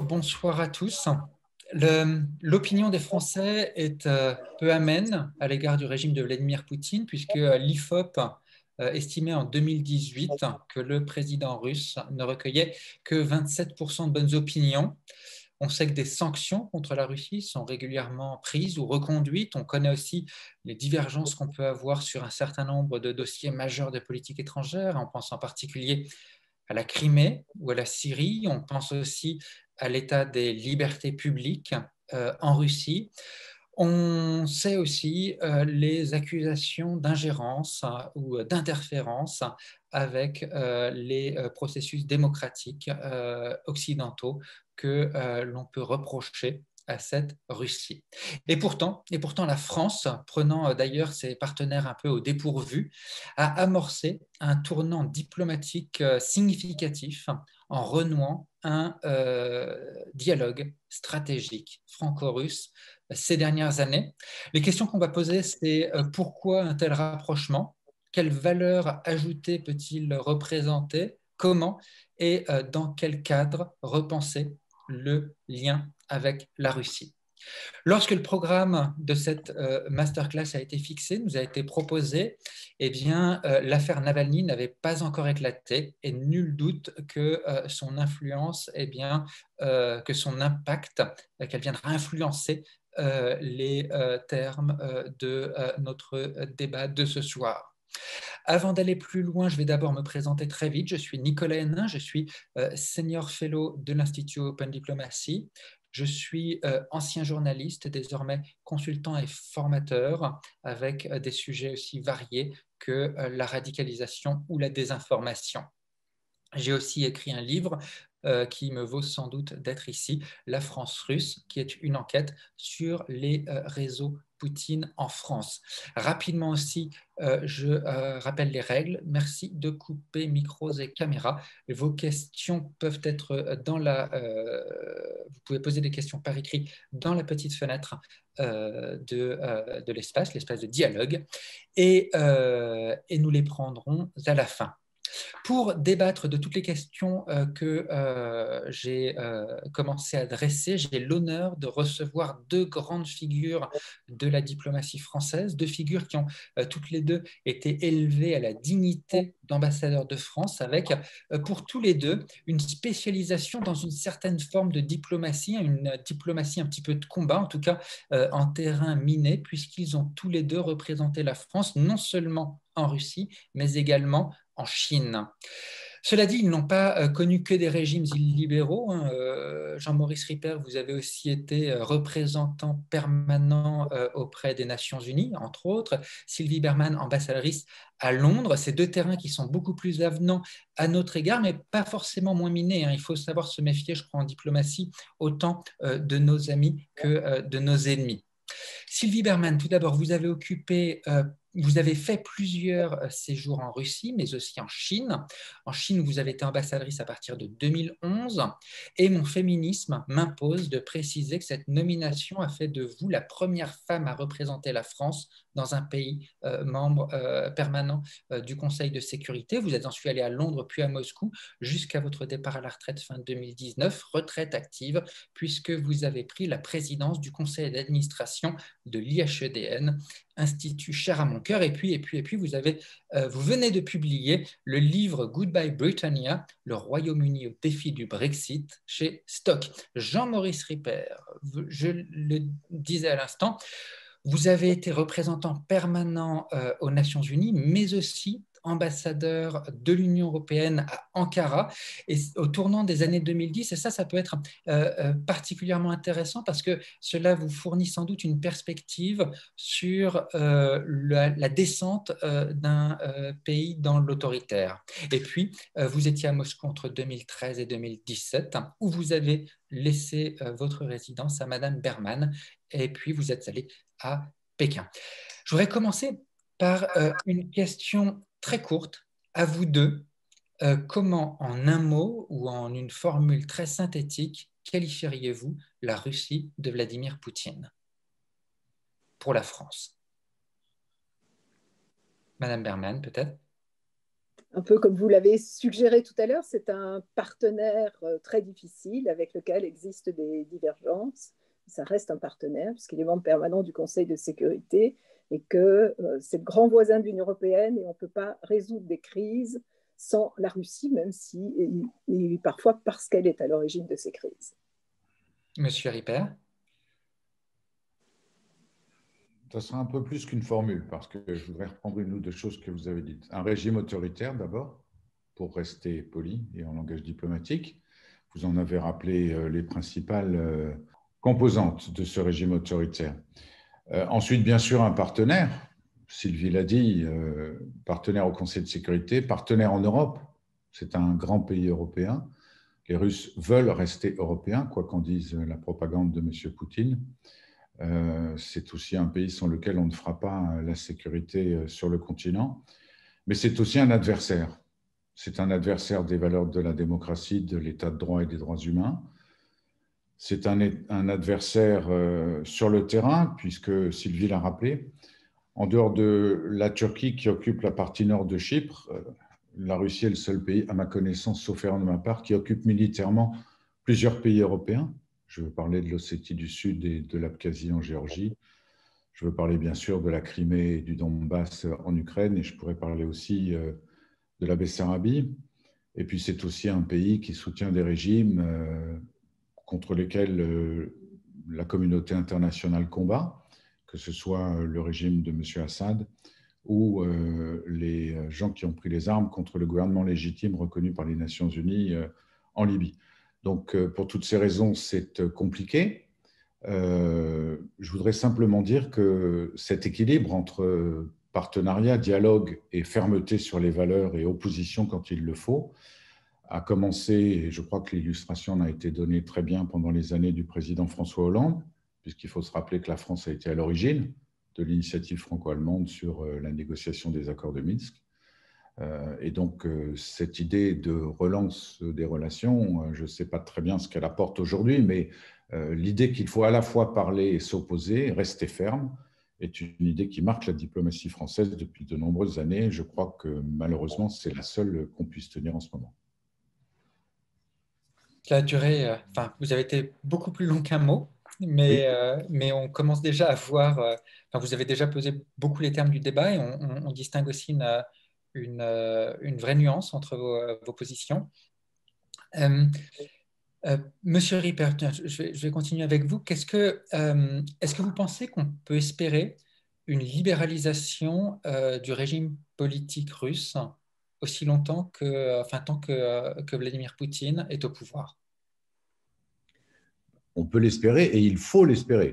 bonsoir à tous. L'opinion des Français est peu amène à l'égard du régime de Vladimir Poutine, puisque l'IFOP estimait en 2018 que le président russe ne recueillait que 27% de bonnes opinions. On sait que des sanctions contre la Russie sont régulièrement prises ou reconduites. On connaît aussi les divergences qu'on peut avoir sur un certain nombre de dossiers majeurs de politique étrangère. On pense en particulier à la Crimée ou à la Syrie. On pense aussi à l'état des libertés publiques en Russie. On sait aussi les accusations d'ingérence ou d'interférence avec les processus démocratiques occidentaux que l'on peut reprocher à cette Russie. Et pourtant, la France, prenant d'ailleurs ses partenaires un peu au dépourvu, a amorcé un tournant diplomatique significatif en renouant un dialogue stratégique franco-russe ces dernières années. Les questions qu'on va poser, c'est pourquoi un tel rapprochement? Quelle valeur ajoutée peut-il représenter? Comment et dans quel cadre repenser le lien avec la Russie? Lorsque le programme de cette masterclass a été fixé, nous a été proposé, eh bien, l'affaire Navalny n'avait pas encore éclaté et nul doute que son influence, eh bien, que son impact, qu'elle viendra influencer les termes de notre débat de ce soir. Avant d'aller plus loin, je vais d'abord me présenter très vite. Je suis Nicolas Hénin, je suis Senior Fellow de l'Institut Open Diplomacy. Je suis ancien journaliste, désormais consultant et formateur, avec des sujets aussi variés que la radicalisation ou la désinformation. J'ai aussi écrit un livre qui me vaut sans doute d'être ici, La France russe, qui est une enquête sur les réseaux Poutine en France. Rapidement aussi, je rappelle les règles. Merci de couper micros et caméras. Vos questions peuvent être dans la... vous pouvez poser des questions par écrit dans la petite fenêtre de l'espace de dialogue, et nous les prendrons à la fin. Pour débattre de toutes les questions que j'ai commencé à adresser, j'ai l'honneur de recevoir deux grandes figures de la diplomatie française, deux figures qui ont toutes les deux été élevées à la dignité d'ambassadeur de France, avec pour tous les deux une spécialisation dans une certaine forme de diplomatie, une diplomatie un petit peu de combat, en tout cas en terrain miné, puisqu'ils ont tous les deux représenté la France, non seulement en Russie, mais également en Chine. Cela dit, ils n'ont pas connu que des régimes illibéraux. Jean-Maurice Ripert, vous avez aussi été représentant permanent auprès des Nations Unies, entre autres. Sylvie Bermann, ambassadrice à Londres. Ces deux terrains qui sont beaucoup plus avenants à notre égard, mais pas forcément moins minés. Il faut savoir se méfier, je crois, en diplomatie, autant de nos amis que de nos ennemis. Sylvie Bermann, tout d'abord, vous avez fait plusieurs séjours en Russie, mais aussi en Chine. En Chine, vous avez été ambassadrice à partir de 2011. Et mon féminisme m'impose de préciser que cette nomination a fait de vous la première femme à représenter la France dans un pays membre permanent du Conseil de sécurité. Vous êtes ensuite allé à Londres puis à Moscou jusqu'à votre départ à la retraite fin 2019, retraite active, puisque vous avez pris la présidence du conseil d'administration de l'IHEDN, institut cher à mon cœur. Et puis vous venez de publier le livre Goodbye Britannia, le Royaume-Uni au défi du Brexit, chez Stock. Jean-Maurice Ripert, je le disais à l'instant, vous avez été représentant permanent aux Nations Unies, mais aussi ambassadeur de l'Union européenne à Ankara, et au tournant des années 2010, et ça peut être particulièrement intéressant parce que cela vous fournit sans doute une perspective sur la descente d'un pays dans l'autoritaire. Et puis, vous étiez à Moscou entre 2013 et 2017, où vous avez laissé votre résidence à Madame Bermann, et puis vous êtes allé à Pékin. Je voudrais commencer par une question très courte à vous deux. Comment, en un mot ou en une formule très synthétique, qualifieriez-vous la Russie de Vladimir Poutine pour la France? Madame Bermann, peut-être? un peu comme vous l'avez suggéré tout à l'heure, c'est un partenaire très difficile avec lequel existent des divergences. Ça reste un partenaire puisqu'il est membre permanent du Conseil de sécurité et que c'est le grand voisin de l'Union européenne et on ne peut pas résoudre des crises sans la Russie, même si, et parfois parce qu'elle est à l'origine de ces crises. Monsieur Ripert. Ça sera un peu plus qu'une formule, parce que je voudrais reprendre une ou deux choses que vous avez dites. Un régime autoritaire, d'abord, pour rester poli et en langage diplomatique. Vous en avez rappelé les principales composantes de ce régime autoritaire. Ensuite, bien sûr, un partenaire. Sylvie l'a dit, partenaire au Conseil de sécurité, partenaire en Europe. C'est un grand pays européen. Les Russes veulent rester européens, quoi qu'en dise la propagande de M. Poutine. C'est aussi un pays sans lequel on ne fera pas la sécurité sur le continent. Mais c'est aussi un adversaire. C'est un adversaire des valeurs de la démocratie, de l'état de droit et des droits humains. C'est un adversaire sur le terrain, puisque Sylvie l'a rappelé. En dehors de la Turquie qui occupe la partie nord de Chypre, la Russie est le seul pays, à ma connaissance, sauf erreur de ma part, qui occupe militairement plusieurs pays européens. Je veux parler de l'Ossétie du Sud et de l'Abkhazie en Géorgie. Je veux parler bien sûr de la Crimée et du Donbass en Ukraine, et je pourrais parler aussi de la Bessarabie. Et puis c'est aussi un pays qui soutient des régimes contre lesquels la communauté internationale combat, que ce soit le régime de M. Assad ou les gens qui ont pris les armes contre le gouvernement légitime reconnu par les Nations Unies en Libye. Donc, pour toutes ces raisons, c'est compliqué. Je voudrais simplement dire que cet équilibre entre partenariat, dialogue et fermeté sur les valeurs et opposition quand il le faut a commencé, et je crois que l'illustration en a été donnée très bien pendant les années du président François Hollande, puisqu'il faut se rappeler que la France a été à l'origine de l'initiative franco-allemande sur la négociation des accords de Minsk. Et donc, cette idée de relance des relations, je ne sais pas très bien ce qu'elle apporte aujourd'hui, mais l'idée qu'il faut à la fois parler et s'opposer, rester ferme, est une idée qui marque la diplomatie française depuis de nombreuses années. Je crois que malheureusement, c'est la seule qu'on puisse tenir en ce moment. Ça a duré, enfin, vous avez été beaucoup plus long qu'un mot, mais, Oui. mais on commence déjà à voir, enfin, vous avez déjà posé beaucoup les termes du débat et on distingue aussi une vraie nuance entre vos positions. Monsieur Ripper, je vais continuer avec vous. Est-ce que vous pensez qu'on peut espérer une libéralisation du régime politique russe aussi longtemps enfin, tant que Vladimir Poutine est au pouvoir? On peut l'espérer et il faut l'espérer.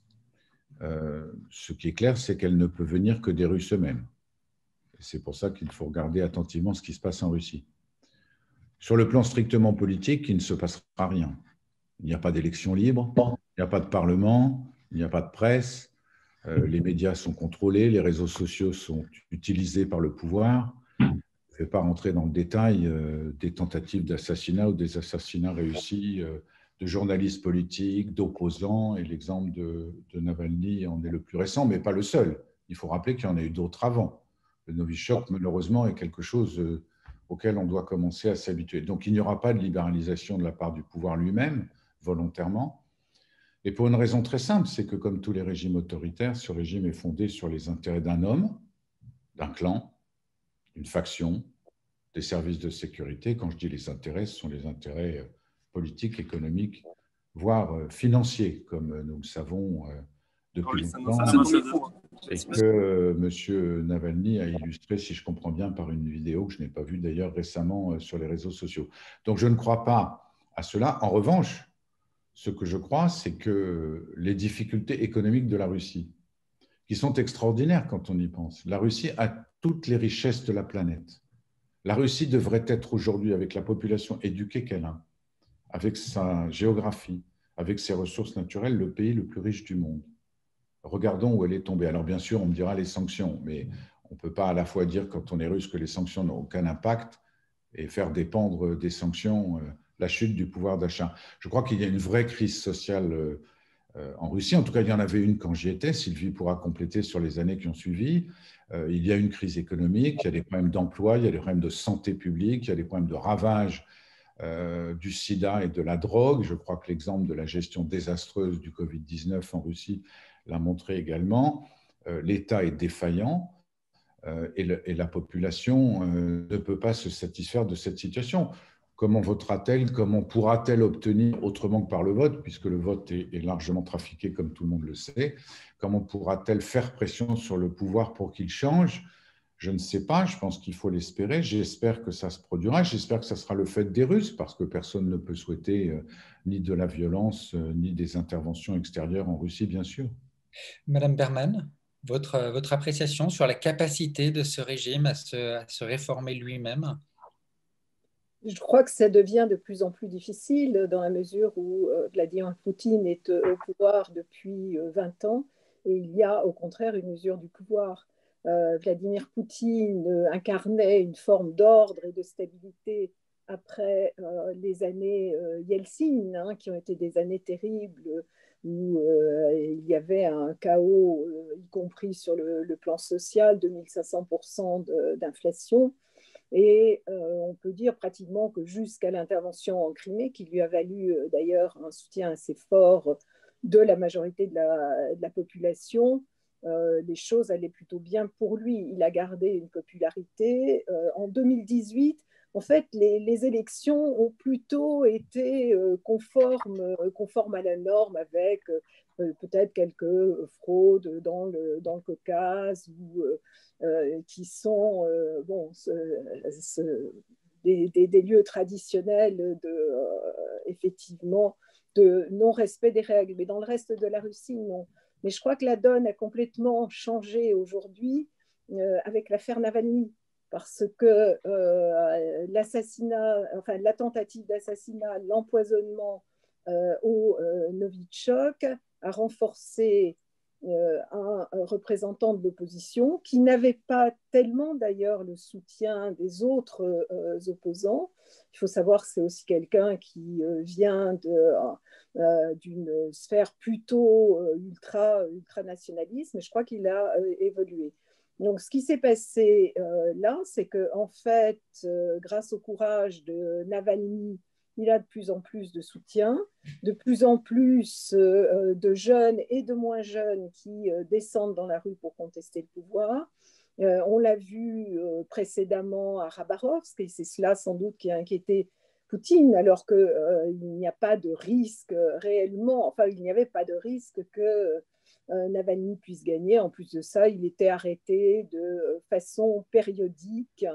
Ce qui est clair, c'est qu'elle ne peut venir que des Russes eux-mêmes. C'est pour ça qu'il faut regarder attentivement ce qui se passe en Russie. Sur le plan strictement politique, il ne se passera rien. Il n'y a pas d'élection libre, il n'y a pas de parlement, il n'y a pas de presse, les médias sont contrôlés, les réseaux sociaux sont utilisés par le pouvoir. Je ne vais pas rentrer dans le détail des tentatives d'assassinat ou des assassinats réussis de journalistes politiques, d'opposants, et l'exemple de Navalny en est le plus récent, mais pas le seul. Il faut rappeler qu'il y en a eu d'autres avant. Le Novichok, malheureusement, est quelque chose auquel on doit commencer à s'habituer. Donc, il n'y aura pas de libéralisation de la part du pouvoir lui-même, volontairement. Et pour une raison très simple, c'est que comme tous les régimes autoritaires, ce régime est fondé sur les intérêts d'un homme, d'un clan, d'une faction, des services de sécurité. Quand je dis les intérêts, ce sont les intérêts politiques, économiques, voire financiers, comme nous le savons depuis longtemps, et que M. Navalny a illustré, si je comprends bien, par une vidéo que je n'ai pas vue d'ailleurs récemment sur les réseaux sociaux. Donc je ne crois pas à cela. En revanche, ce que je crois, c'est que les difficultés économiques de la Russie, qui sont extraordinaires quand on y pense, la Russie a toutes les richesses de la planète. La Russie devrait être aujourd'hui, avec la population éduquée qu'elle a, avec sa géographie, avec ses ressources naturelles, le pays le plus riche du monde. Regardons où elle est tombée. Alors bien sûr, on me dira les sanctions, mais on ne peut pas à la fois dire quand on est russe que les sanctions n'ont aucun impact et faire dépendre des sanctions la chute du pouvoir d'achat. Je crois qu'il y a une vraie crise sociale en Russie. En tout cas, il y en avait une quand j'y étais. Sylvie pourra compléter sur les années qui ont suivi. Il y a une crise économique, il y a des problèmes d'emploi, il y a des problèmes de santé publique, il y a des problèmes de ravage du sida et de la drogue. Je crois que l'exemple de la gestion désastreuse du Covid-19 en Russie l'a montré également. L'État est défaillant et la population ne peut pas se satisfaire de cette situation. Comment votera-t-elle? Comment pourra-t-elle obtenir, autrement que par le vote, puisque le vote est largement trafiqué, comme tout le monde le sait, comment pourra-t-elle faire pression sur le pouvoir pour qu'il change? Je ne sais pas, je pense qu'il faut l'espérer. J'espère que ça se produira. J'espère que ça sera le fait des Russes, parce que personne ne peut souhaiter ni de la violence, ni des interventions extérieures en Russie, bien sûr. Madame Berman, votre appréciation sur la capacité de ce régime à se réformer lui-même? Je crois que ça devient de plus en plus difficile dans la mesure où Vladimir Poutine est au pouvoir depuis 20 ans et il y a au contraire une usure du pouvoir. Vladimir Poutine incarnait une forme d'ordre et de stabilité après les années Yeltsin, hein, qui ont été des années terribles où il y avait un chaos, y compris sur le plan social, 2500% d'inflation. Et on peut dire pratiquement que jusqu'à l'intervention en Crimée, qui lui a valu d'ailleurs un soutien assez fort de la majorité de la population, les choses allaient plutôt bien pour lui. Il a gardé une popularité. En 2018, en fait, les élections ont plutôt été conformes à la norme, avec peut-être quelques fraudes dans le Caucase ou qui sont des lieux traditionnels effectivement de non-respect des règles. Mais dans le reste de la Russie, non. Mais je crois que la donne a complètement changé aujourd'hui avec l'affaire Navalny, parce que la tentative d'assassinat, l'empoisonnement au Novichok a renforcé un représentant de l'opposition qui n'avait pas tellement d'ailleurs le soutien des autres opposants. Il faut savoir que c'est aussi quelqu'un qui vient d'une sphère plutôt ultra-nationaliste, mais je crois qu'il a évolué. Donc, ce qui s'est passé là, c'est qu'en fait, grâce au courage de Navalny, il a de plus en plus de soutien, de plus en plus de jeunes et de moins jeunes qui descendent dans la rue pour contester le pouvoir. On l'a vu précédemment à Khabarovsk, et c'est cela sans doute qui a inquiété Poutine, alors qu'il n'y a pas de risque réellement, enfin il n'y avait pas de risque que Navalny puisse gagner. En plus de ça, il était arrêté de façon périodique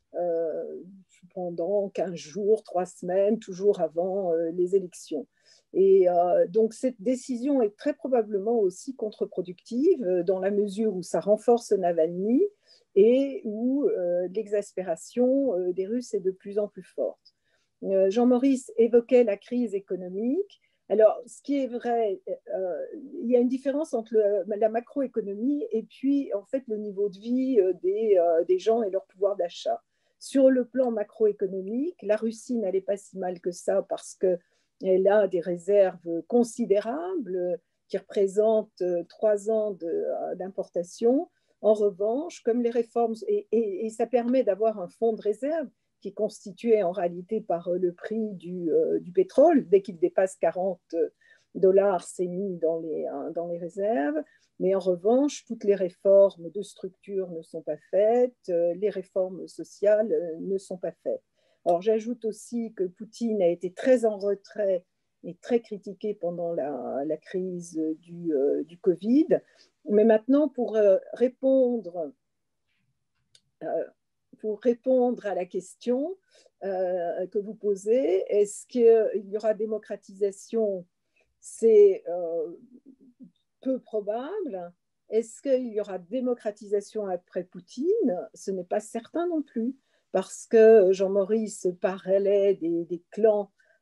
pendant 15 jours, 3 semaines, toujours avant les élections. Et donc cette décision est très probablement aussi contre-productive dans la mesure où ça renforce Navalny et où l'exaspération des Russes est de plus en plus forte. Jean-Maurice évoquait la crise économique. Alors, ce qui est vrai, il y a une différence entre la macroéconomie et puis, en fait, le niveau de vie des gens et leur pouvoir d'achat. Sur le plan macroéconomique, la Russie n'allait pas si mal que ça parce qu'elle a des réserves considérables qui représentent 3 ans d'importation. En revanche, comme les réformes, et ça permet d'avoir un fonds de réserve qui est constitué en réalité par le prix du pétrole. Dès qu'il dépasse $40, c'est mis dans les réserves. Mais en revanche, toutes les réformes de structure ne sont pas faites, les réformes sociales ne sont pas faites. Alors j'ajoute aussi que Poutine a été très en retrait et très critiqué pendant la crise du Covid. Mais maintenant, pour répondre à la question que vous posez, est-ce qu'il y aura démocratisation? C'est peu probable. Est-ce qu'il y aura démocratisation après Poutine? Ce n'est pas certain non plus, parce que Jean-Maurice parlait des clans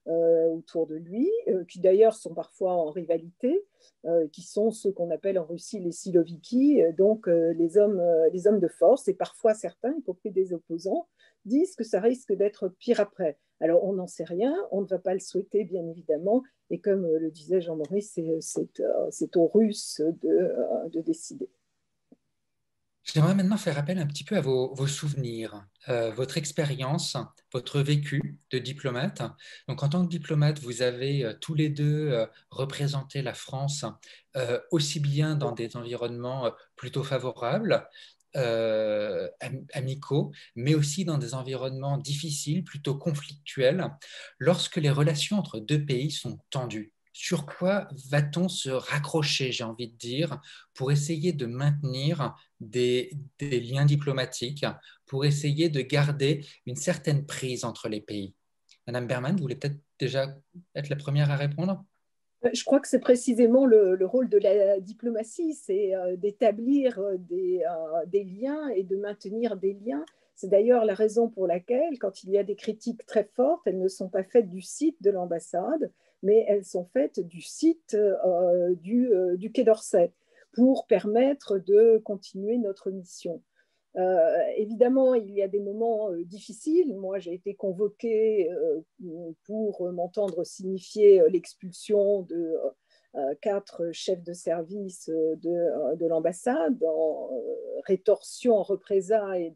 autour de lui, qui d'ailleurs sont parfois en rivalité, qui sont ceux qu'on appelle en Russie les siloviki, donc les hommes de force, et parfois certains, y compris des opposants, disent que ça risque d'être pire après. Alors on n'en sait rien, on ne va pas le souhaiter bien évidemment, et comme le disait Jean-Maurice, c'est aux Russes de décider. J'aimerais maintenant faire appel un petit peu à vos souvenirs, votre expérience, votre vécu de diplomate. Donc, en tant que diplomate, vous avez tous les deux représenté la France aussi bien dans des environnements plutôt favorables, amicaux, mais aussi dans des environnements difficiles, plutôt conflictuels, lorsque les relations entre deux pays sont tendues. Sur quoi va-t-on se raccrocher, j'ai envie de dire, pour essayer de maintenir des liens diplomatiques, pour essayer de garder une certaine prise entre les pays? Madame Berman, vous voulez peut-être déjà être la première à répondre? Je crois que c'est précisément le rôle de la diplomatie, c'est d'établir des liens et de maintenir des liens. C'est d'ailleurs la raison pour laquelle, quand il y a des critiques très fortes, elles ne sont pas faites du site de l'ambassade, mais elles sont faites du site du Quai d'Orsay pour permettre de continuer notre mission. Évidemment, il y a des moments difficiles. Moi, j'ai été convoquée pour m'entendre signifier l'expulsion de 4 chefs de service de l'ambassade en rétorsion, en représailles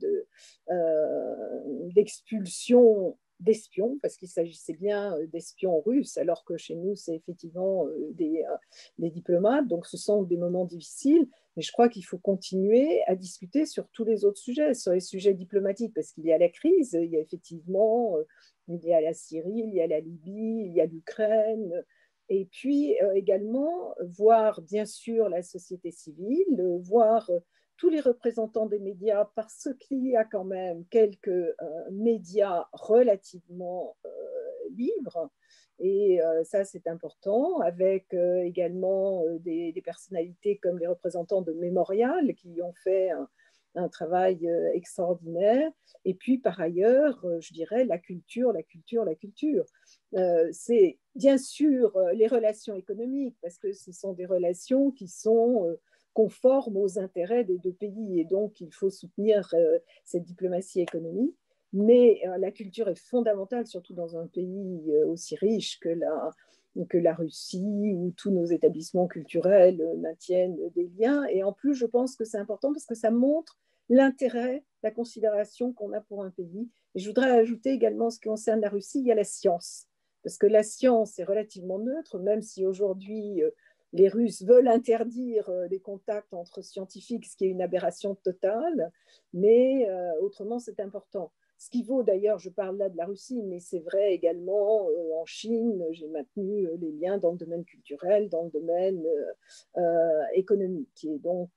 d'expulsion d'espions, parce qu'il s'agissait bien d'espions russes, alors que chez nous, c'est effectivement des diplomates. Donc, ce sont des moments difficiles. Mais je crois qu'il faut continuer à discuter sur tous les autres sujets, sur les sujets diplomatiques, parce qu'il y a la crise, il y a effectivement, il y a la Syrie, il y a la Libye, il y a l'Ukraine, et puis également voir bien sûr la société civile, voir tous les représentants des médias, parce qu'il y a quand même quelques médias relativement libres. Et ça, c'est important, avec également des personnalités comme les représentants de Mémorial qui ont fait un travail extraordinaire. Et puis, par ailleurs, je dirais la culture, la culture, la culture. C'est bien sûr les relations économiques, parce que ce sont des relations qui sont conformes aux intérêts des deux pays. Et donc, il faut soutenir cette diplomatie économique. Mais la culture est fondamentale, surtout dans un pays aussi riche que la Russie, où tous nos établissements culturels maintiennent des liens. Et en plus, je pense que c'est important parce que ça montre l'intérêt, la considération qu'on a pour un pays. Et je voudrais ajouter également, ce qui concerne la Russie, il y a la science. Parce que la science est relativement neutre, même si aujourd'hui, les Russes veulent interdire les contacts entre scientifiques, ce qui est une aberration totale. Mais autrement, c'est important. Ce qui vaut d'ailleurs, je parle là de la Russie, mais c'est vrai également en Chine, j'ai maintenu les liens dans le domaine culturel, dans le domaine économique. Et donc,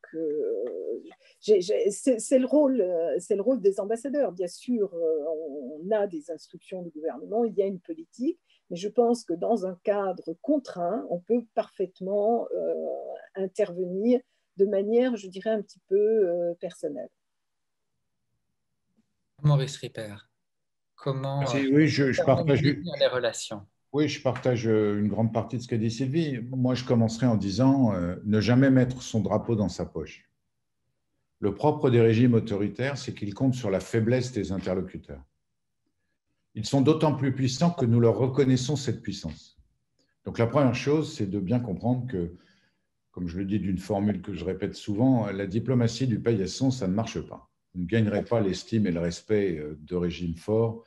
c'est le rôle des ambassadeurs. Bien sûr, on a des instructions du gouvernement, il y a une politique, mais je pense que dans un cadre contraint, on peut parfaitement intervenir de manière, je dirais, un petit peu personnelle. Maurice Ripper, comment Oui, je partage. maintenir les relations? Oui, je partage une grande partie de ce qu'a dit Sylvie. Moi, je commencerai en disant ne jamais mettre son drapeau dans sa poche. Le propre des régimes autoritaires, c'est qu'ils comptent sur la faiblesse des interlocuteurs. Ils sont d'autant plus puissants que nous leur reconnaissons cette puissance. Donc la première chose, c'est de bien comprendre que, comme je le dis d'une formule que je répète souvent, la diplomatie du paillasson, ça ne marche pas. Vous ne gagnerez pas l'estime et le respect de régimes forts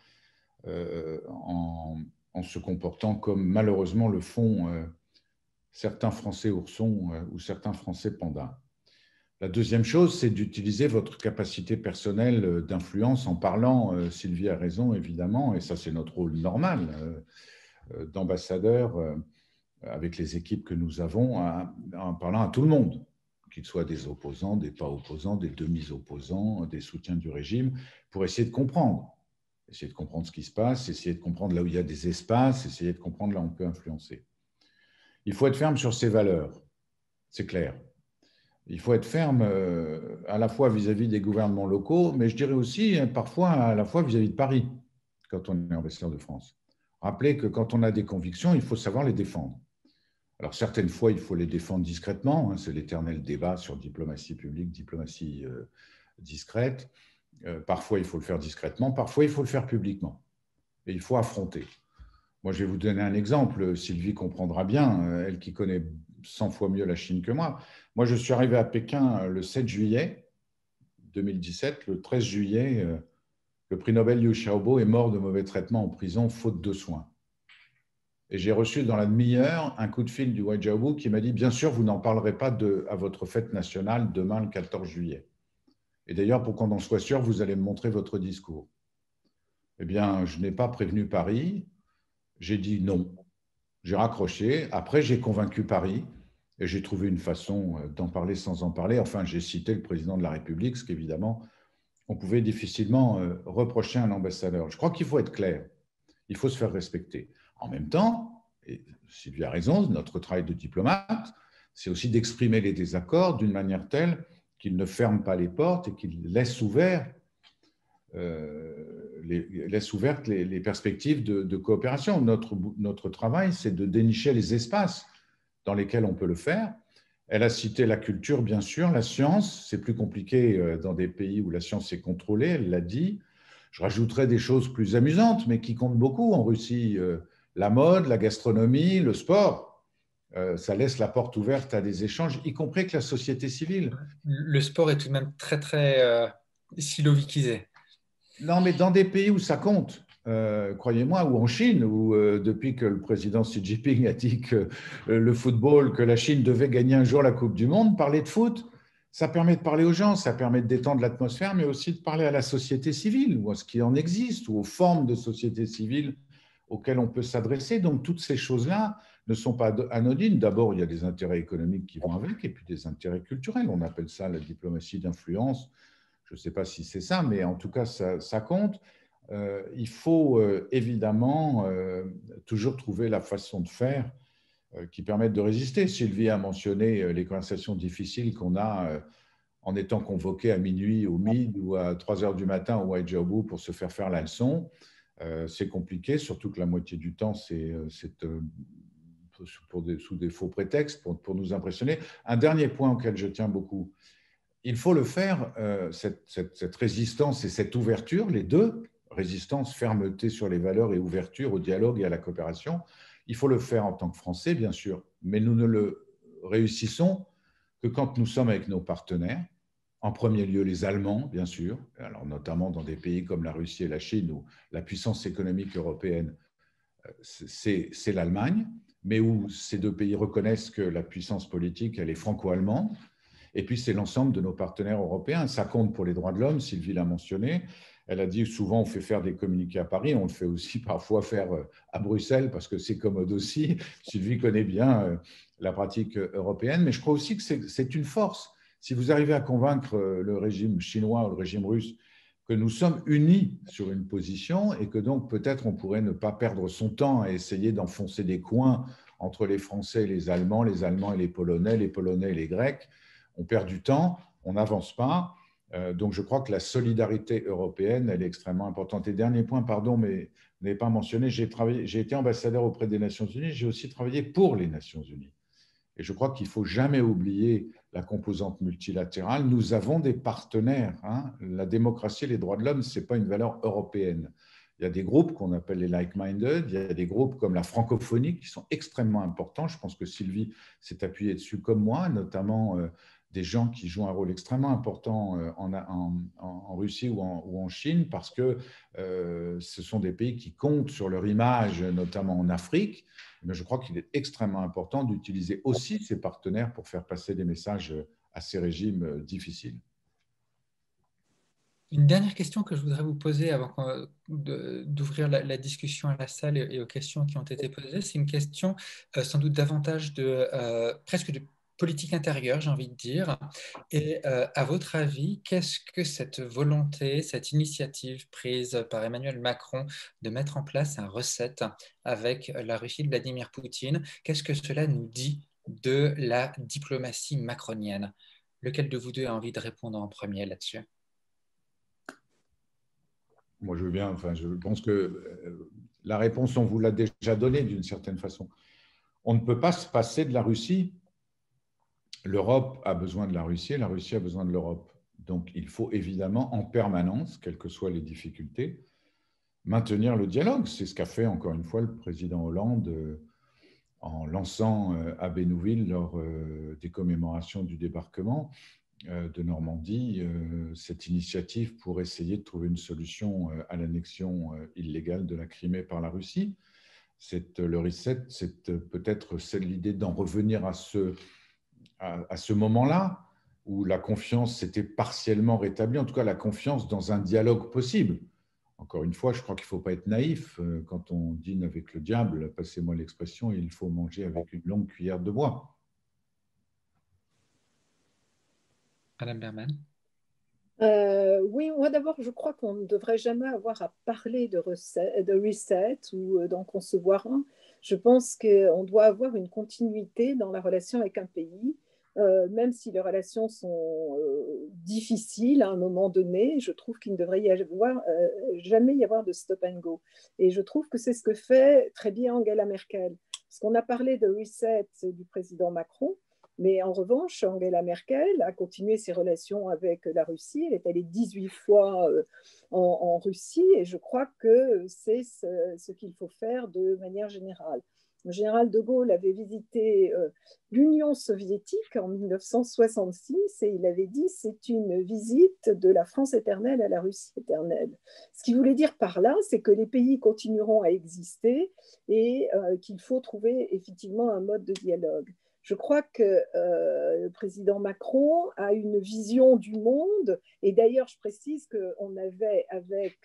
en se comportant comme malheureusement le font certains Français oursons ou certains Français pandas. La deuxième chose, c'est d'utiliser votre capacité personnelle d'influence en parlant, Sylvie a raison évidemment, et ça c'est notre rôle normal d'ambassadeur avec les équipes que nous avons, en parlant à tout le monde, qu'ils soient des opposants, des pas opposants, des demi-opposants, des soutiens du régime, pour essayer de comprendre ce qui se passe, essayer de comprendre là où il y a des espaces, essayer de comprendre là où on peut influencer. Il faut être ferme sur ses valeurs, c'est clair. Il faut être ferme à la fois vis-à-vis des gouvernements locaux, mais je dirais aussi parfois à la fois vis-à-vis de Paris, quand on est ambassadeur de France. Rappelez que quand on a des convictions, il faut savoir les défendre. Alors, certaines fois, il faut les défendre discrètement. Hein, c'est l'éternel débat sur diplomatie publique, diplomatie discrète. Parfois, il faut le faire discrètement. Parfois, il faut le faire publiquement. Et il faut affronter. Moi, je vais vous donner un exemple. Sylvie comprendra bien, elle qui connaît 100 fois mieux la Chine que moi. Moi, je suis arrivé à Pékin le 7 juillet 2017. Le 13 juillet, le prix Nobel Liu Xiaobo est mort de mauvais traitements en prison, faute de soins. Et j'ai reçu dans la demi-heure un coup de fil du Wai Jiaobo qui m'a dit « Bien sûr, vous n'en parlerez pas à votre fête nationale demain, le 14 juillet. Et d'ailleurs, pour qu'on en soit sûr, vous allez me montrer votre discours. » Eh bien, je n'ai pas prévenu Paris. J'ai dit non. J'ai raccroché. Après, j'ai convaincu Paris et j'ai trouvé une façon d'en parler sans en parler. Enfin, j'ai cité le président de la République, ce qu'évidemment, on pouvait difficilement reprocher à un ambassadeur. Je crois qu'il faut être clair. Il faut se faire respecter. En même temps, et Sylvie a raison, notre travail de diplomate, c'est aussi d'exprimer les désaccords d'une manière telle qu'il ne ferme pas les portes et qu'il laisse ouvertes les perspectives de coopération. Notre travail, c'est de dénicher les espaces dans lesquels on peut le faire. Elle a cité la culture, bien sûr, la science. C'est plus compliqué dans des pays où la science est contrôlée, elle l'a dit. Je rajouterais des choses plus amusantes, mais qui comptent beaucoup en Russie. La mode, la gastronomie, le sport. Ça laisse la porte ouverte à des échanges, y compris avec la société civile. Le sport est tout de même très, très silovikisé. Non, mais dans des pays où ça compte, croyez-moi, ou en Chine, où depuis que le président Xi Jinping a dit que le football, que la Chine devait gagner un jour la Coupe du Monde, parler de foot, ça permet de parler aux gens, ça permet de détendre l'atmosphère, mais aussi de parler à la société civile, ou à ce qui en existe, ou aux formes de société civile auxquelles on peut s'adresser. Donc, toutes ces choses-là ne sont pas anodines. D'abord, il y a des intérêts économiques qui vont avec, et puis des intérêts culturels. On appelle ça la diplomatie d'influence. Je ne sais pas si c'est ça, mais en tout cas, ça compte. Il faut évidemment toujours trouver la façon de faire qui permette de résister. Sylvie a mentionné les conversations difficiles qu'on a en étant convoqué à minuit au MID ou à 3 heures du matin au Waijiaobu pour se faire la leçon. C'est compliqué, surtout que la moitié du temps, c'est sous des faux prétextes pour nous impressionner. Un dernier point auquel je tiens beaucoup, il faut le faire, cette résistance et cette ouverture, les deux, résistance, fermeté sur les valeurs et ouverture au dialogue et à la coopération, il faut le faire en tant que Français, bien sûr, mais nous ne le réussissons que quand nous sommes avec nos partenaires, en premier lieu les Allemands, bien sûr, alors notamment dans des pays comme la Russie et la Chine, où la puissance économique européenne, c'est l'Allemagne, mais où ces deux pays reconnaissent que la puissance politique, elle est franco-allemande. Et puis, c'est l'ensemble de nos partenaires européens. Ça compte pour les droits de l'homme, Sylvie l'a mentionné. Elle a dit souvent, on fait faire des communiqués à Paris, on le fait aussi parfois faire à Bruxelles parce que c'est commode aussi. Sylvie connaît bien la pratique européenne, mais je crois aussi que c'est une force. Si vous arrivez à convaincre le régime chinois ou le régime russe que nous sommes unis sur une position et que donc peut-être on pourrait ne pas perdre son temps à essayer d'enfoncer des coins entre les Français et les Allemands et les Polonais et les Grecs, on perd du temps, on n'avance pas. Donc, je crois que la solidarité européenne, elle est extrêmement importante. Et dernier point, pardon, mais vous n'avez pas mentionné, j'ai été ambassadeur auprès des Nations Unies, j'ai aussi travaillé pour les Nations Unies. Et je crois qu'il ne faut jamais oublier la composante multilatérale. Nous avons des partenaires. Hein. La démocratie et les droits de l'homme, ce n'est pas une valeur européenne. Il y a des groupes qu'on appelle les like-minded, il y a des groupes comme la francophonie qui sont extrêmement importants. Je pense que Sylvie s'est appuyée dessus comme moi, notamment des gens qui jouent un rôle extrêmement important en Russie ou en Chine, parce que ce sont des pays qui comptent sur leur image, notamment en Afrique. Mais je crois qu'il est extrêmement important d'utiliser aussi ces partenaires pour faire passer des messages à ces régimes difficiles. Une dernière question que je voudrais vous poser avant d'ouvrir la discussion à la salle et aux questions qui ont été posées, c'est une question sans doute davantage presque de politique intérieure, j'ai envie de dire. Et à votre avis, qu'est-ce que cette volonté, cette initiative prise par Emmanuel Macron de mettre en place un recette avec la Russie de Vladimir Poutine, qu'est-ce que cela nous dit de la diplomatie macronienne? Lequel de vous deux a envie de répondre en premier là-dessus? Moi, je veux bien. Enfin, je pense que la réponse, on vous l'a déjà donnée d'une certaine façon. On ne peut pas se passer de la Russie. L'Europe a besoin de la Russie et la Russie a besoin de l'Europe. Donc, il faut évidemment en permanence, quelles que soient les difficultés, maintenir le dialogue. C'est ce qu'a fait encore une fois le président Hollande en lançant à Bénouville, lors des commémorations du débarquement de Normandie, cette initiative pour essayer de trouver une solution à l'annexion illégale de la Crimée par la Russie. Le reset, c'est peut-être l'idée d'en revenir à ce moment-là, où la confiance s'était partiellement rétablie, en tout cas la confiance dans un dialogue possible. Encore une fois, je crois qu'il ne faut pas être naïf. Quand on dîne avec le diable, passez-moi l'expression, il faut manger avec une longue cuillère de bois. Madame Berman. Oui, moi d'abord, je crois qu'on ne devrait jamais avoir à parler de reset ou d'en concevoir un. Je pense qu'on doit avoir une continuité dans la relation avec un pays, même si les relations sont difficiles à un moment donné. Je trouve qu'il ne devrait jamais y avoir de stop and go. Et je trouve que c'est ce que fait très bien Angela Merkel. Parce qu'on a parlé de reset du président Macron. Mais en revanche, Angela Merkel a continué ses relations avec la Russie. Elle est allée 18 fois en Russie et je crois que c'est ce qu'il faut faire de manière générale. Le général de Gaulle avait visité l'Union soviétique en 1966 et il avait dit c'est une visite de la France éternelle à la Russie éternelle. Ce qu'il voulait dire par là, c'est que les pays continueront à exister et qu'il faut trouver effectivement un mode de dialogue. Je crois que le président Macron a une vision du monde, et d'ailleurs je précise qu'on avait avec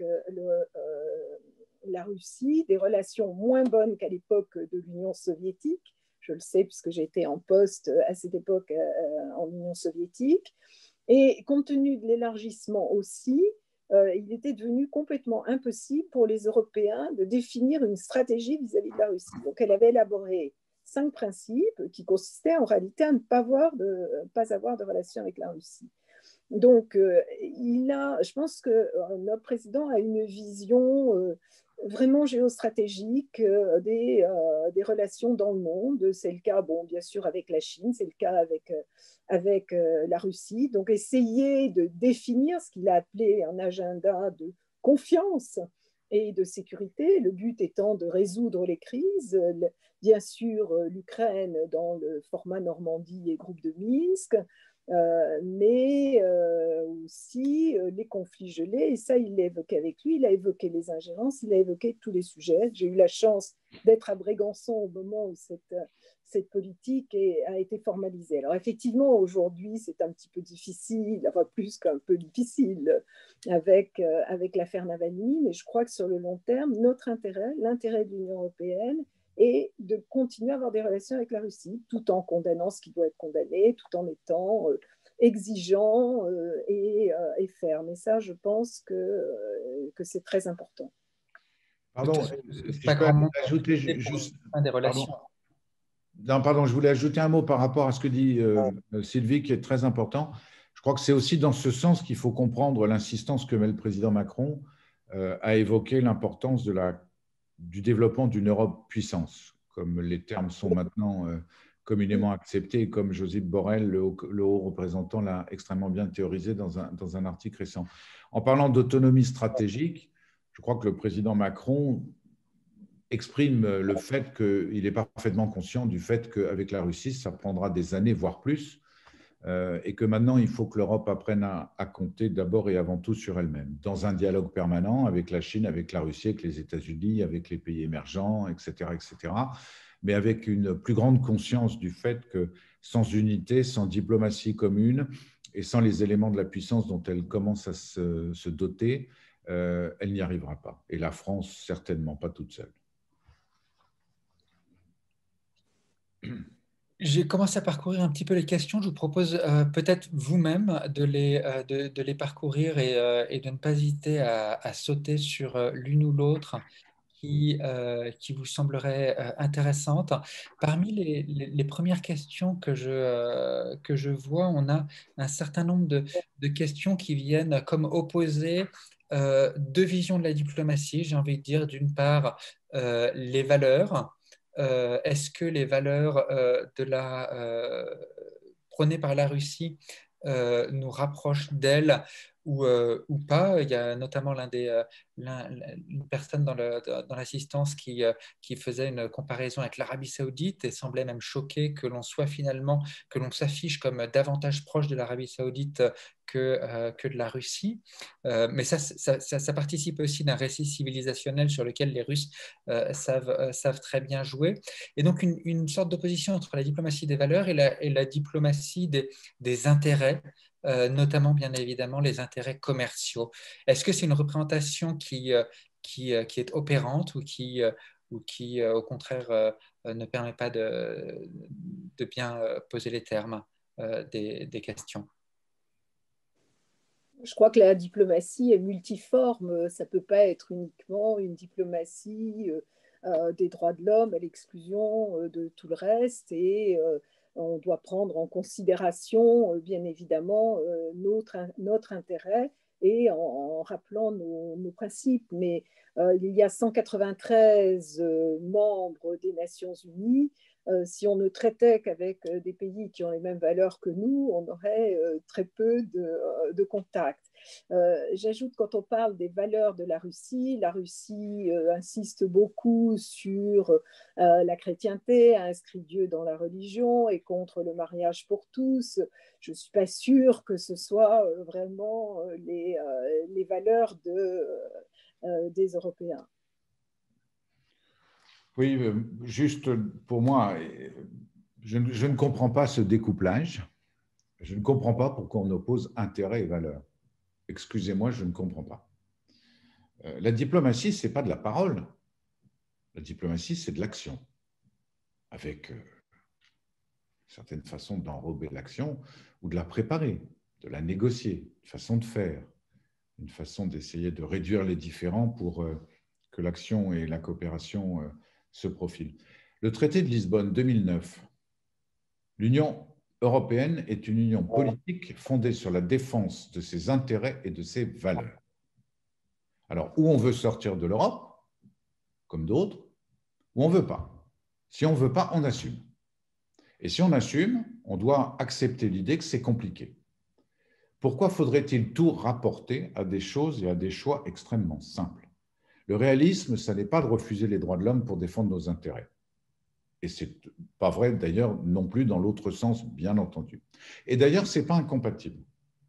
la Russie des relations moins bonnes qu'à l'époque de l'Union soviétique. Je le sais puisque j'étais en poste à cette époque en Union soviétique. Et compte tenu de l'élargissement aussi, il était devenu complètement impossible pour les Européens de définir une stratégie vis-à-vis de la Russie. Donc elle avait élaboré 5 principes qui consistaient en réalité à ne pas avoir de relation avec la Russie. Donc, je pense que notre président a une vision vraiment géostratégique des relations dans le monde. C'est le cas, bon, bien sûr, avec la Chine, c'est le cas avec la Russie. Donc, essayer de définir ce qu'il a appelé un agenda de confiance et de sécurité, le but étant de résoudre les crises, bien sûr l'Ukraine dans le format Normandie et groupe de Minsk, mais aussi les conflits gelés, et ça il l'a évoqué avec lui, il a évoqué les ingérences, il a évoqué tous les sujets. J'ai eu la chance d'être à Brégançon au moment où cette politique a été formalisée. Alors effectivement, aujourd'hui, c'est un petit peu difficile, enfin plus qu'un peu difficile avec l'affaire Navalny, mais je crois que sur le long terme, notre intérêt, l'intérêt de l'Union européenne, et de continuer à avoir des relations avec la Russie, tout en condamnant ce qui doit être condamné, tout en étant exigeant et ferme. Et ça, je pense que c'est très important. Pardon, si pas grand monde ajouter juste des relations. Non, pardon, je voulais ajouter un mot par rapport à ce que dit Sylvie, qui est très important. Je crois que c'est aussi dans ce sens qu'il faut comprendre l'insistance que met le président Macron à évoquer l'importance du développement d'une Europe puissance, comme les termes sont maintenant communément acceptés, comme Josep Borrell, le haut représentant, l'a extrêmement bien théorisé dans un article récent. En parlant d'autonomie stratégique, je crois que le président Macron exprime le fait qu'il est parfaitement conscient du fait qu'avec la Russie, ça prendra des années, voire plus, et que maintenant, il faut que l'Europe apprenne à compter d'abord et avant tout sur elle-même, dans un dialogue permanent avec la Chine, avec la Russie, avec les États-Unis, avec les pays émergents, etc., mais avec une plus grande conscience du fait que sans unité, sans diplomatie commune et sans les éléments de la puissance dont elle commence à se doter, elle n'y arrivera pas. Et la France, certainement pas toute seule. J'ai commencé à parcourir un petit peu les questions. Je vous propose peut-être vous-même de les parcourir et de ne pas hésiter à sauter sur l'une ou l'autre qui vous semblerait intéressante. Parmi les premières questions que je vois, on a un certain nombre de questions qui viennent comme opposer deux visions de la diplomatie, j'ai envie de dire. D'une part, les valeurs. Est-ce que les valeurs prônées par la Russie nous rapprochent d'elle ou pas? Il y a notamment une personne dans l'assistance qui faisait une comparaison avec l'Arabie Saoudite et semblait même choqué que que l'on s'affiche comme davantage proche de l'Arabie Saoudite que de la Russie. Mais ça participe aussi d'un récit civilisationnel sur lequel les Russes savent très bien jouer. Et donc une sorte d'opposition entre la diplomatie des valeurs et la diplomatie des intérêts, notamment bien évidemment les intérêts commerciaux. Est-ce que c'est une représentation qui est opérante ou qui au contraire, ne permet pas de bien poser les termes des questions? Je crois que la diplomatie est multiforme. Ça ne peut pas être uniquement une diplomatie des droits de l'homme à l'exclusion de tout le reste. Et on doit prendre en considération, bien évidemment, notre intérêt et en rappelant nos principes. Mais il y a 193 membres des Nations Unies. Si on ne traitait qu'avec des pays qui ont les mêmes valeurs que nous, on aurait très peu de contacts. J'ajoute, quand on parle des valeurs de la Russie insiste beaucoup sur la chrétienté, a inscrit Dieu dans la religion et contre le mariage pour tous. Je ne suis pas sûre que ce soit vraiment les valeurs des Européens. Oui, juste pour moi, je ne comprends pas ce découplage. Je ne comprends pas pourquoi on oppose intérêt et valeur. Excusez-moi, je ne comprends pas. La diplomatie, ce n'est pas de la parole. La diplomatie, c'est de l'action, avec une certaine façon d'enrober l'action ou de la préparer, de la négocier, une façon de faire, une façon d'essayer de réduire les différends pour que l'action et la coopération se profilent. Le traité de Lisbonne 2009, l'Union européenne est une union politique fondée sur la défense de ses intérêts et de ses valeurs. Alors, où on veut sortir de l'Europe, comme d'autres, ou on ne veut pas. Si on ne veut pas, on assume. Et si on assume, on doit accepter l'idée que c'est compliqué. Pourquoi faudrait-il tout rapporter à des choses et à des choix extrêmement simples? Le réalisme, ça n'est pas de refuser les droits de l'homme pour défendre nos intérêts. Et ce n'est pas vrai d'ailleurs non plus dans l'autre sens, bien entendu. Et d'ailleurs, ce n'est pas incompatible.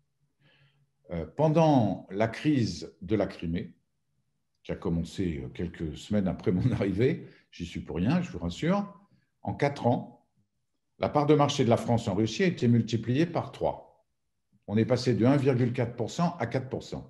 Pendant la crise de la Crimée, qui a commencé quelques semaines après mon arrivée, j'y suis pour rien, je vous rassure, en 4 ans, la part de marché de la France en Russie a été multipliée par 3. On est passé de 1,4% à 4%.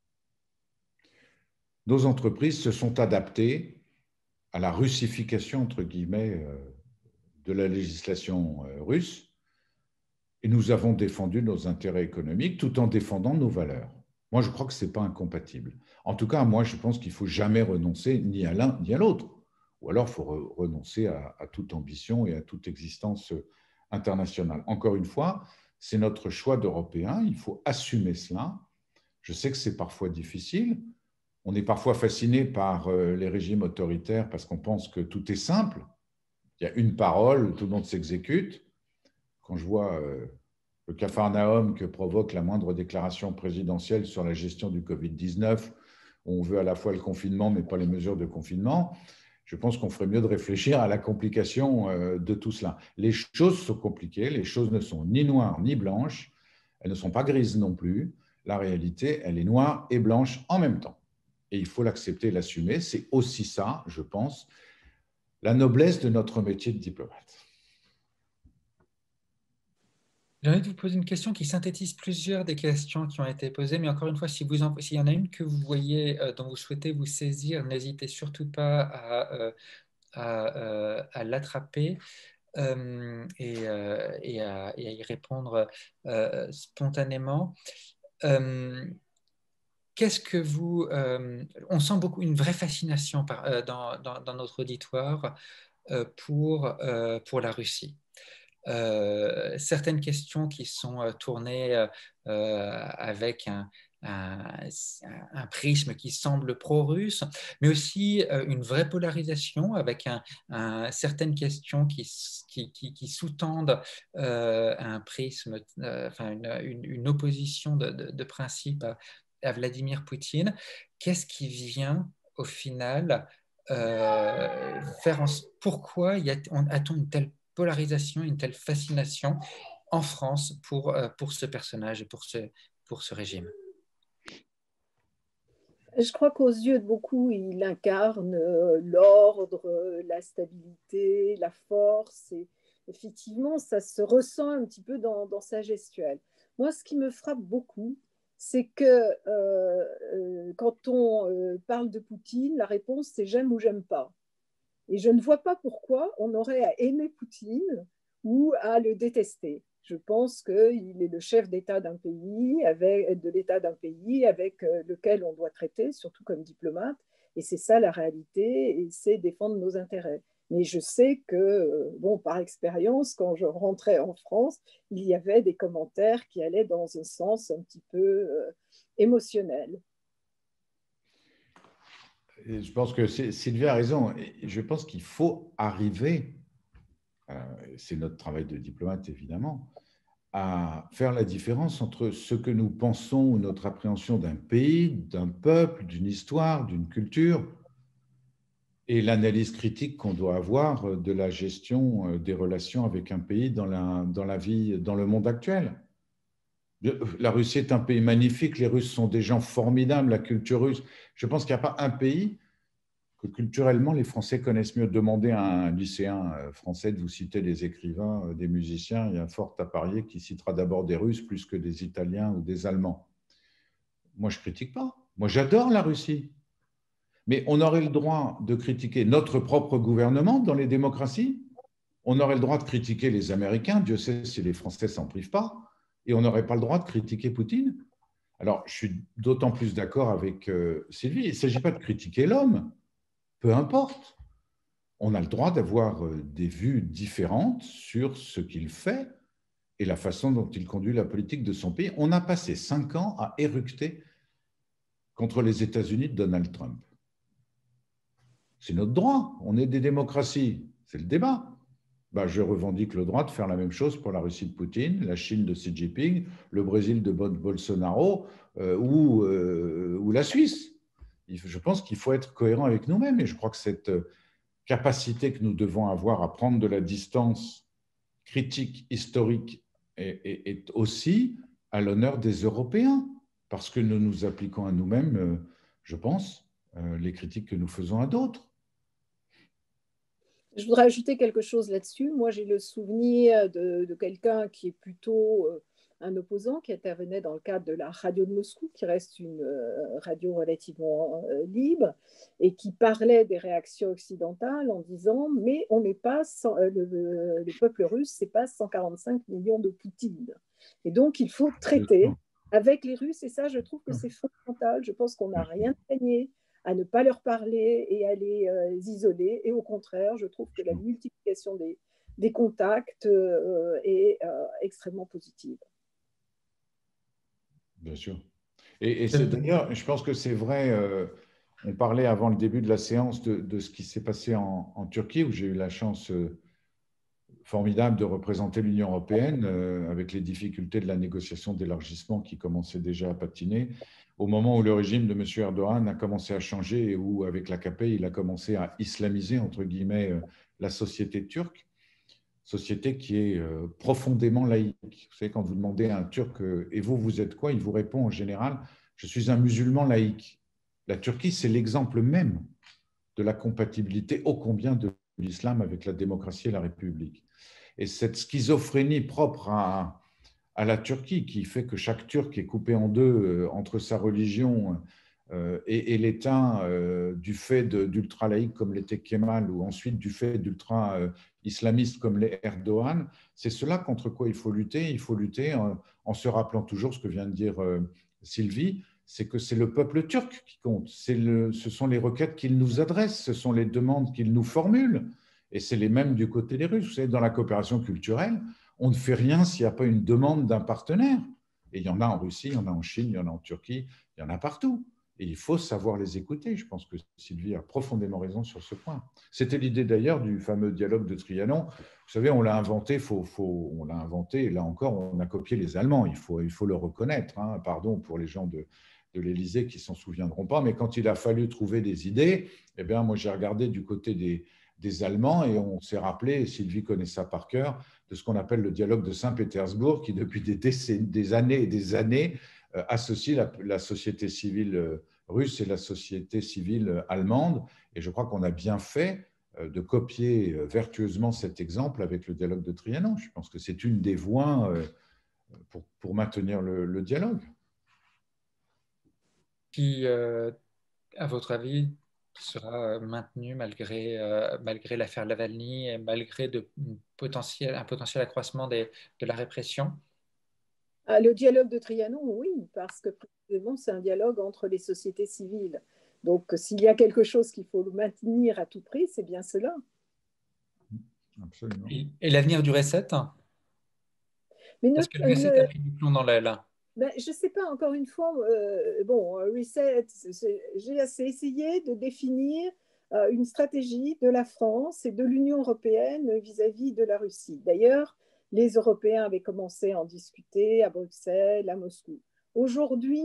Nos entreprises se sont adaptées à la russification, entre guillemets, de la législation russe, et nous avons défendu nos intérêts économiques tout en défendant nos valeurs. Moi, je crois que ce n'est pas incompatible. En tout cas, moi, je pense qu'il ne faut jamais renoncer ni à l'un ni à l'autre. Ou alors, il faut renoncer à toute ambition et à toute existence internationale. Encore une fois, c'est notre choix d'Européens. Il faut assumer cela. Je sais que c'est parfois difficile. On est parfois fasciné par les régimes autoritaires parce qu'on pense que tout est simple. Il y a une parole, tout le monde s'exécute. Quand je vois le capharnaüm que provoque la moindre déclaration présidentielle sur la gestion du Covid-19, où on veut à la fois le confinement, mais pas les mesures de confinement, je pense qu'on ferait mieux de réfléchir à la complication de tout cela. Les choses sont compliquées, les choses ne sont ni noires ni blanches, elles ne sont pas grises non plus. La réalité, elle est noire et blanche en même temps. Et il faut l'accepter et l'assumer. C'est aussi ça, je pense, la noblesse de notre métier de diplomate. J'ai envie de vous poser une question qui synthétise plusieurs des questions qui ont été posées, mais encore une fois, s'il y en a une que vous voyez, dont vous souhaitez vous saisir, n'hésitez surtout pas à l'attraper et à y répondre spontanément. Qu'est-ce que on sent une vraie fascination dans notre auditoire pour la Russie. Certaines questions qui sont tournées avec un prisme qui semble pro-russe, mais aussi une vraie polarisation avec certaines questions qui sous-tendent un prisme, enfin une opposition de principe à Vladimir Poutine. Qu'est-ce qui vient au final pourquoi a-t-on une telle polarisation, une telle fascination en France pour ce personnage et pour ce régime? Je crois qu'aux yeux de beaucoup, il incarne l'ordre, la stabilité, la force. Et effectivement, ça se ressent un petit peu dans sa gestuelle. Moi, ce qui me frappe beaucoup, c'est que quand on parle de Poutine, la réponse, c'est j'aime ou j'aime pas. Et je ne vois pas pourquoi on aurait à aimer Poutine ou à le détester. Je pense qu'il est le chef d'État d'un pays, de l'État d'un pays avec lequel on doit traiter, surtout comme diplomate. Et c'est ça la réalité, et c'est défendre nos intérêts. Mais je sais que, bon, par expérience, quand je rentrais en France, il y avait des commentaires qui allaient dans un sens un petit peu émotionnel. Et je pense que Sylvie a raison. Et je pense qu'il faut arriver, c'est notre travail de diplomate évidemment, à faire la différence entre ce que nous pensons ou notre appréhension d'un pays, d'un peuple, d'une histoire, d'une culture, et l'analyse critique qu'on doit avoir de la gestion des relations avec un pays dans la vie, dans le monde actuel. La Russie est un pays magnifique, les Russes sont des gens formidables, la culture russe. Je pense qu'il n'y a pas un pays que culturellement les Français connaissent mieux. Demandez à un lycéen français de vous citer des écrivains, des musiciens, il y a fort à parier qui citera d'abord des Russes plus que des Italiens ou des Allemands. Moi, je ne critique pas. Moi, j'adore la Russie. Mais on aurait le droit de critiquer notre propre gouvernement dans les démocraties. On aurait le droit de critiquer les Américains. Dieu sait si les Français ne s'en privent pas. Et on n'aurait pas le droit de critiquer Poutine. Alors, je suis d'autant plus d'accord avec Sylvie. Il ne s'agit pas de critiquer l'homme. Peu importe. On a le droit d'avoir des vues différentes sur ce qu'il fait et la façon dont il conduit la politique de son pays. On a passé 5 ans à éructer contre les États-Unis de Donald Trump. C'est notre droit. On est des démocraties. C'est le débat. Ben, je revendique le droit de faire la même chose pour la Russie de Poutine, la Chine de Xi Jinping, le Brésil de Bolsonaro ou la Suisse. Je pense qu'il faut être cohérent avec nous-mêmes et je crois que cette capacité que nous devons avoir à prendre de la distance critique, historique, est aussi à l'honneur des Européens, parce que nous nous appliquons à nous-mêmes, je pense, les critiques que nous faisons à d'autres. Je voudrais ajouter quelque chose là-dessus. Moi, j'ai le souvenir de quelqu'un qui est plutôt un opposant qui intervenait dans le cadre de la radio de Moscou, qui reste une radio relativement libre, et qui parlait des réactions occidentales en disant « mais on n'est pas le peuple russe, c'est pas 145 millions de Poutine. Et donc, il faut traiter avec les Russes, et ça, je trouve que c'est fondamental. Je pense qu'on n'a rien gagné à ne pas leur parler et à les isoler. Et au contraire, je trouve que la multiplication des contacts est extrêmement positive. Bien sûr. Et c'est d'ailleurs, je pense que c'est vrai, on parlait avant le début de la séance de ce qui s'est passé en Turquie, où j'ai eu la chance formidable de représenter l'Union européenne avec les difficultés de la négociation d'élargissement qui commençait déjà à patiner, au moment où le régime de M. Erdogan a commencé à changer et où, avec l'AKP, il a commencé à islamiser, entre guillemets, la société turque, société qui est profondément laïque. Vous savez, quand vous demandez à un Turc « et vous, vous êtes quoi ?», il vous répond en général « je suis un musulman laïque ». La Turquie, c'est l'exemple même de la compatibilité ô combien de l'islam avec la démocratie et la République. Et cette schizophrénie propre à la Turquie, qui fait que chaque Turc est coupé en deux entre sa religion et l'État, du fait d'ultra-laïcs comme l'était Kemal, ou ensuite du fait d'ultra-islamistes comme les Erdogan, c'est cela contre quoi il faut lutter. Il faut lutter en se rappelant toujours ce que vient de dire Sylvie, c'est que c'est le peuple turc qui compte. Ce sont les requêtes qu'il nous adresse, ce sont les demandes qu'il nous formule. Et c'est les mêmes du côté des Russes. Vous savez, dans la coopération culturelle, on ne fait rien s'il n'y a pas une demande d'un partenaire. Et il y en a en Russie, il y en a en Chine, il y en a en Turquie, il y en a partout. Et il faut savoir les écouter. Je pense que Sylvie a profondément raison sur ce point. C'était l'idée d'ailleurs du fameux dialogue de Trianon. Vous savez, on l'a inventé, on l'a inventé, et là encore, on a copié les Allemands. Il faut le reconnaître. Hein. Pardon pour les gens de l'Élysée qui ne s'en souviendront pas, mais quand il a fallu trouver des idées, eh bien, moi, j'ai regardé du côté des Allemands et on s'est rappelé, et Sylvie connaît ça par cœur, de ce qu'on appelle le dialogue de Saint-Pétersbourg, qui depuis des années et des années associe la société civile russe et la société civile allemande. Et je crois qu'on a bien fait de copier vertueusement cet exemple avec le dialogue de Trianon. Je pense que c'est une des voies pour maintenir le dialogue. Qui, à votre avis, sera maintenu malgré l'affaire Navalny et malgré un potentiel accroissement de la répression? Ah, le dialogue de Trianon, oui, parce que précisément, c'est un dialogue entre les sociétés civiles. Donc, s'il y a quelque chose qu'il faut maintenir à tout prix, c'est bien cela. Absolument. Et l'avenir du reset? Mais Est-ce que le reset a pris du plomb dans l'aile? Ben, je ne sais pas, encore une fois, bon, reset, j'ai essayé de définir une stratégie de la France et de l'Union européenne vis-à-vis de la Russie. D'ailleurs, les Européens avaient commencé à en discuter à Bruxelles, à Moscou. Aujourd'hui,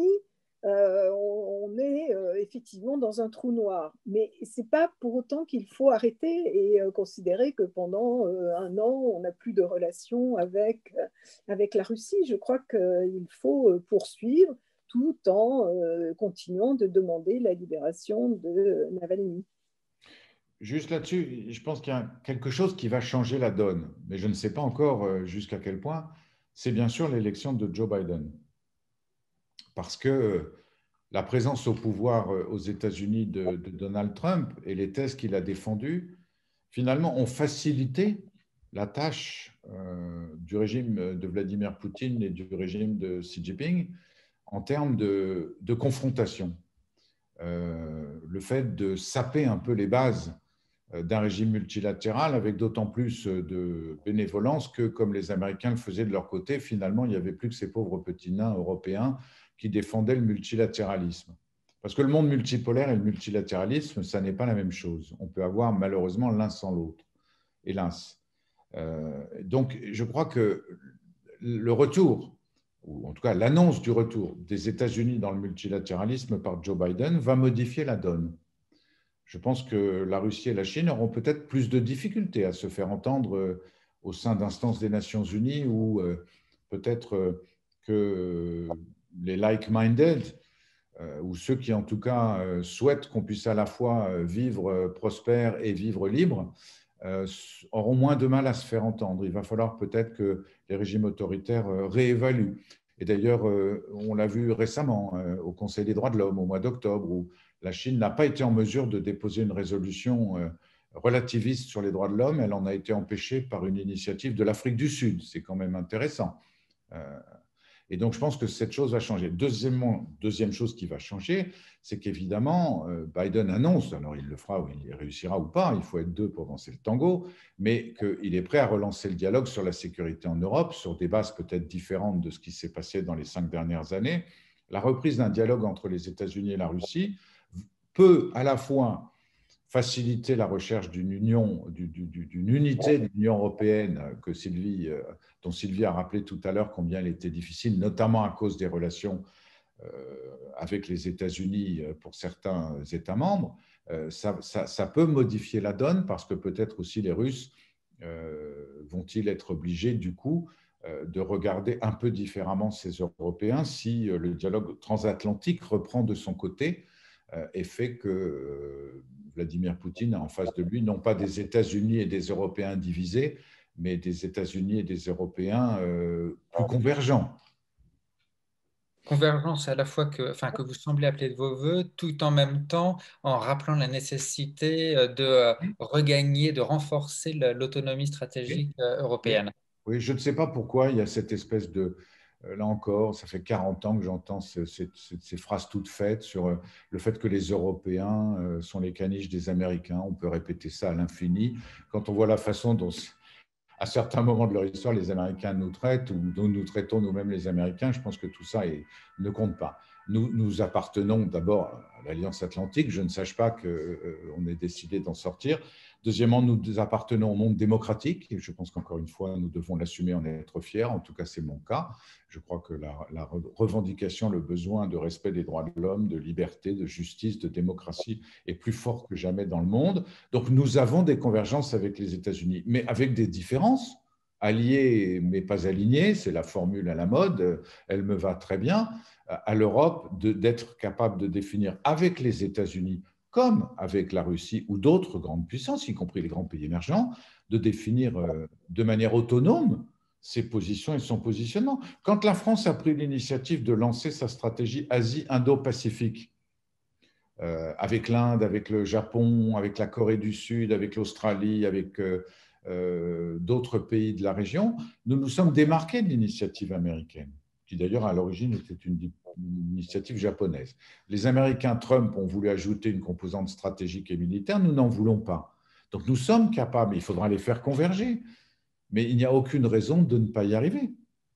on est effectivement dans un trou noir. Mais ce n'est pas pour autant qu'il faut arrêter et considérer que pendant un an, on n'a plus de relation avec la Russie. Je crois qu'il faut poursuivre tout en continuant de demander la libération de Navalny. Juste là-dessus, je pense qu'il y a quelque chose qui va changer la donne, mais je ne sais pas encore jusqu'à quel point. C'est bien sûr l'élection de Joe Biden. Parce que la présence au pouvoir aux États-Unis de Donald Trump et les thèses qu'il a défendues, finalement, ont facilité la tâche du régime de Vladimir Poutine et du régime de Xi Jinping en termes de confrontation. Le fait de saper un peu les bases d'un régime multilatéral avec d'autant plus de bénévolence que, comme les Américains le faisaient de leur côté, finalement, il n'y avait plus que ces pauvres petits nains européens qui défendaient le multilatéralisme. Parce que le monde multipolaire et le multilatéralisme, ça n'est pas la même chose. On peut avoir malheureusement l'un sans l'autre, hélas. Donc, je crois que le retour, ou en tout cas l'annonce du retour des États-Unis dans le multilatéralisme par Joe Biden va modifier la donne. Je pense que la Russie et la Chine auront peut-être plus de difficultés à se faire entendre au sein d'instances des Nations Unies ou peut-être que les like-minded, ou ceux qui en tout cas souhaitent qu'on puisse à la fois vivre prospère et vivre libre, auront moins de mal à se faire entendre. Il va falloir peut-être que les régimes autoritaires réévaluent. Et d'ailleurs, on l'a vu récemment au Conseil des droits de l'homme au mois d'octobre, où la Chine n'a pas été en mesure de déposer une résolution relativiste sur les droits de l'homme. Elle en a été empêchée par une initiative de l'Afrique du Sud. C'est quand même intéressant. Et donc, je pense que cette chose va changer. Deuxième chose qui va changer, c'est qu'évidemment, Biden annonce, alors il le fera ou il réussira ou pas, il faut être deux pour danser le tango, mais qu'il est prêt à relancer le dialogue sur la sécurité en Europe, sur des bases peut-être différentes de ce qui s'est passé dans les 5 dernières années. La reprise d'un dialogue entre les États-Unis et la Russie peut à la fois faciliter la recherche d'une unité de l'Union européenne dont Sylvie a rappelé tout à l'heure combien elle était difficile, notamment à cause des relations avec les États-Unis pour certains États membres. Ça peut modifier la donne parce que peut-être aussi les Russes vont-ils être obligés du coup de regarder un peu différemment ces Européens si le dialogue transatlantique reprend de son côté et fait que Vladimir Poutine a en face de lui non pas des États-Unis et des Européens divisés, mais des États-Unis et des Européens plus convergents. Convergence à la fois que vous semblez appeler de vos voeux, tout en même temps en rappelant la nécessité de regagner, de renforcer l'autonomie stratégique européenne. Oui, je ne sais pas pourquoi il y a cette espèce de... Là encore, ça fait 40 ans que j'entends ces phrases toutes faites sur le fait que les Européens sont les caniches des Américains. On peut répéter ça à l'infini. Quand on voit la façon dont à certains moments de leur histoire, les Américains nous traitent ou nous traitons nous-mêmes les Américains. Je pense que tout ça ne compte pas. Nous appartenons d'abord à l'Alliance Atlantique. Je ne sache pas qu'on ait décidé d'en sortir. Deuxièmement, nous appartenons au monde démocratique. Et je pense qu'encore une fois, nous devons l'assumer, en être fiers. En tout cas, c'est mon cas. Je crois que la revendication, le besoin de respect des droits de l'homme, de liberté, de justice, de démocratie est plus fort que jamais dans le monde. Donc, nous avons des convergences avec les États-Unis, mais avec des différences. Alliés mais pas alignés, c'est la formule à la mode, elle me va très bien. À l'Europe d'être capable de définir avec les États-Unis, comme avec la Russie ou d'autres grandes puissances, y compris les grands pays émergents, de définir de manière autonome ses positions et son positionnement. Quand la France a pris l'initiative de lancer sa stratégie Asie-Indo-Pacifique, avec l'Inde, avec le Japon, avec la Corée du Sud, avec l'Australie, avec d'autres pays de la région, nous nous sommes démarqués de l'initiative américaine, qui d'ailleurs à l'origine était une initiative japonaise. Les Américains, Trump, ont voulu ajouter une composante stratégique et militaire, nous n'en voulons pas. Donc nous sommes capables, il faudra les faire converger, mais il n'y a aucune raison de ne pas y arriver.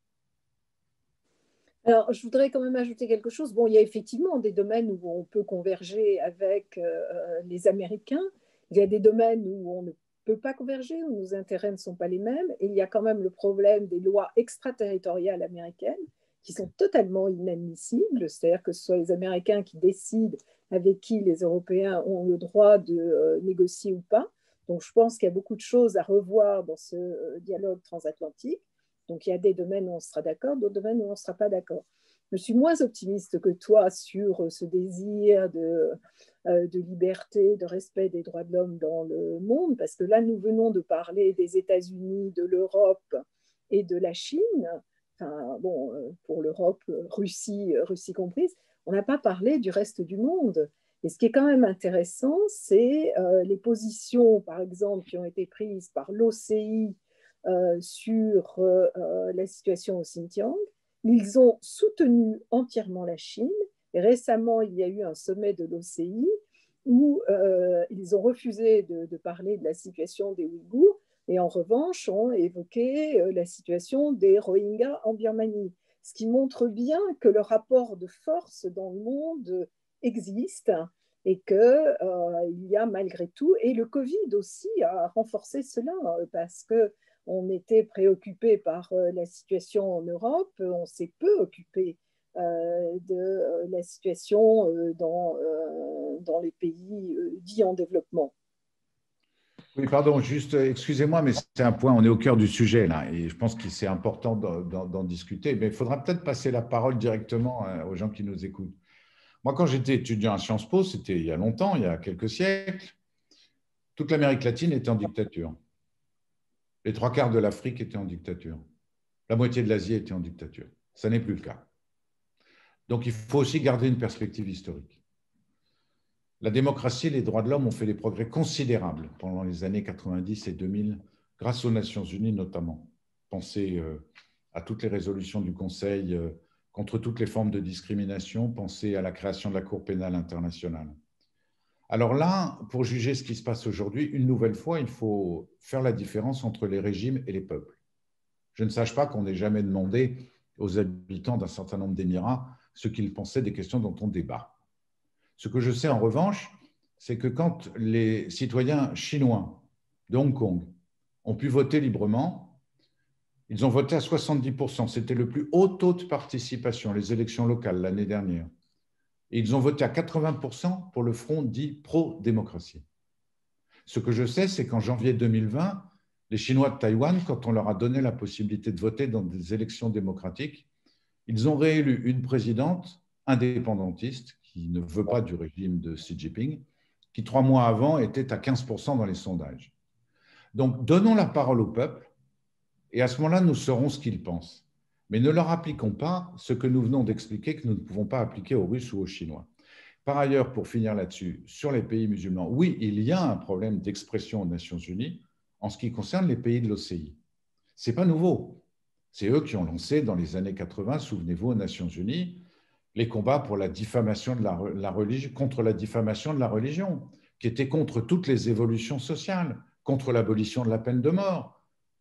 Alors, je voudrais quand même ajouter quelque chose. Bon, il y a effectivement des domaines où on peut converger avec les Américains. Il y a des domaines où on ne peut pas converger, où nos intérêts ne sont pas les mêmes. Et il y a quand même le problème des lois extraterritoriales américaines qui sont totalement inadmissibles. C'est-à-dire que ce soit les Américains qui décident avec qui les Européens ont le droit de négocier ou pas. Donc, je pense qu'il y a beaucoup de choses à revoir dans ce dialogue transatlantique. Donc, il y a des domaines où on sera d'accord, d'autres domaines où on ne sera pas d'accord. Je suis moins optimiste que toi sur ce désir de liberté, de respect des droits de l'homme dans le monde, parce que là, nous venons de parler des États-Unis, de l'Europe et de la Chine. Enfin, bon, pour l'Europe, Russie comprise. On n'a pas parlé du reste du monde. Et ce qui est quand même intéressant, c'est les positions, par exemple, qui ont été prises par l'OCI sur la situation au Xinjiang. Ils ont soutenu entièrement la Chine. Et récemment, il y a eu un sommet de l'OCI où ils ont refusé de parler de la situation des Ouïghours et en revanche ont évoqué la situation des Rohingyas en Birmanie. Ce qui montre bien que le rapport de force dans le monde existe et qu'il y a malgré tout, et le Covid aussi a renforcé cela parce que on était préoccupé par la situation en Europe, on s'est peu occupé de la situation dans les pays dits en développement. Oui, pardon, juste, excusez-moi, mais c'est un point, on est au cœur du sujet là, et je pense que c'est important d'en discuter, mais il faudra peut-être passer la parole directement aux gens qui nous écoutent. Moi, quand j'étais étudiant à Sciences Po, c'était il y a longtemps, il y a quelques siècles, toute l'Amérique latine était en dictature. Les 3/4 de l'Afrique étaient en dictature. La moitié de l'Asie était en dictature. Ça n'est plus le cas. Donc, il faut aussi garder une perspective historique. La démocratie et les droits de l'homme ont fait des progrès considérables pendant les années 90 et 2000, grâce aux Nations Unies notamment. Pensez à toutes les résolutions du Conseil contre toutes les formes de discrimination, pensez à la création de la Cour pénale internationale. Alors là, pour juger ce qui se passe aujourd'hui, une nouvelle fois, il faut faire la différence entre les régimes et les peuples. Je ne sache pas qu'on n'ait jamais demandé aux habitants d'un certain nombre d'émirats ce qu'ils pensaient des questions dont on débat. Ce que je sais en revanche, c'est que quand les citoyens chinois de Hong Kong ont pu voter librement, ils ont voté à 70%. C'était le plus haut taux de participation, les élections locales l'année dernière. Et ils ont voté à 80% pour le front dit pro-démocratie. Ce que je sais, c'est qu'en janvier 2020, les Chinois de Taïwan, quand on leur a donné la possibilité de voter dans des élections démocratiques, ils ont réélu une présidente indépendantiste qui ne veut pas du régime de Xi Jinping, qui 3 mois avant était à 15% dans les sondages. Donc, donnons la parole au peuple et à ce moment-là, nous saurons ce qu'ils pensent. Mais ne leur appliquons pas ce que nous venons d'expliquer que nous ne pouvons pas appliquer aux Russes ou aux Chinois. Par ailleurs, pour finir là-dessus, sur les pays musulmans, oui, il y a un problème d'expression aux Nations Unies en ce qui concerne les pays de l'OCI. Ce n'est pas nouveau. C'est eux qui ont lancé dans les années 80, souvenez-vous, aux Nations Unies, les combats pour la diffamation de la religion, contre la diffamation de la religion, qui étaient contre toutes les évolutions sociales, contre l'abolition de la peine de mort,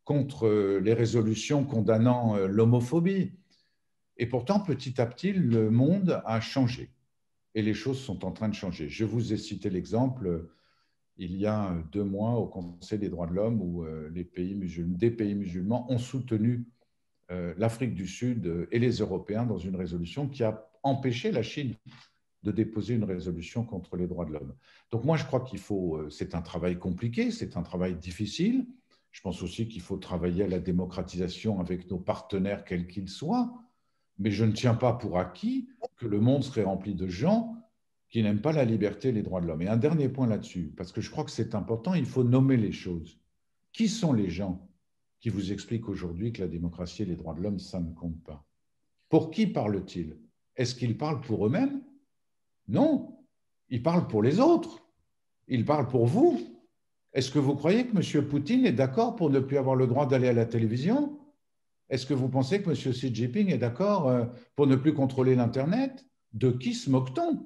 contre les résolutions condamnant l'homophobie. Et pourtant, petit à petit, le monde a changé et les choses sont en train de changer. Je vous ai cité l'exemple il y a 2 mois au Conseil des droits de l'homme où des pays musulmans ont soutenu l'Afrique du Sud et les Européens dans une résolution qui a empêché la Chine de déposer une résolution contre les droits de l'homme. Donc moi, je crois qu'il faut, c'est un travail compliqué, c'est un travail difficile. Je pense aussi qu'il faut travailler à la démocratisation avec nos partenaires, quels qu'ils soient, mais je ne tiens pas pour acquis que le monde serait rempli de gens qui n'aiment pas la liberté et les droits de l'homme. Et un dernier point là-dessus, parce que je crois que c'est important, il faut nommer les choses. Qui sont les gens qui vous expliquent aujourd'hui que la démocratie et les droits de l'homme, ça ne compte pas? Pour qui parlent-ils? Est-ce qu'ils parlent pour eux-mêmes? Non, ils parlent pour les autres. Ils parlent pour vous. Est-ce que vous croyez que M. Poutine est d'accord pour ne plus avoir le droit d'aller à la télévision? Est-ce que vous pensez que M. Xi Jinping est d'accord pour ne plus contrôler l'Internet? De qui se moque-t-on?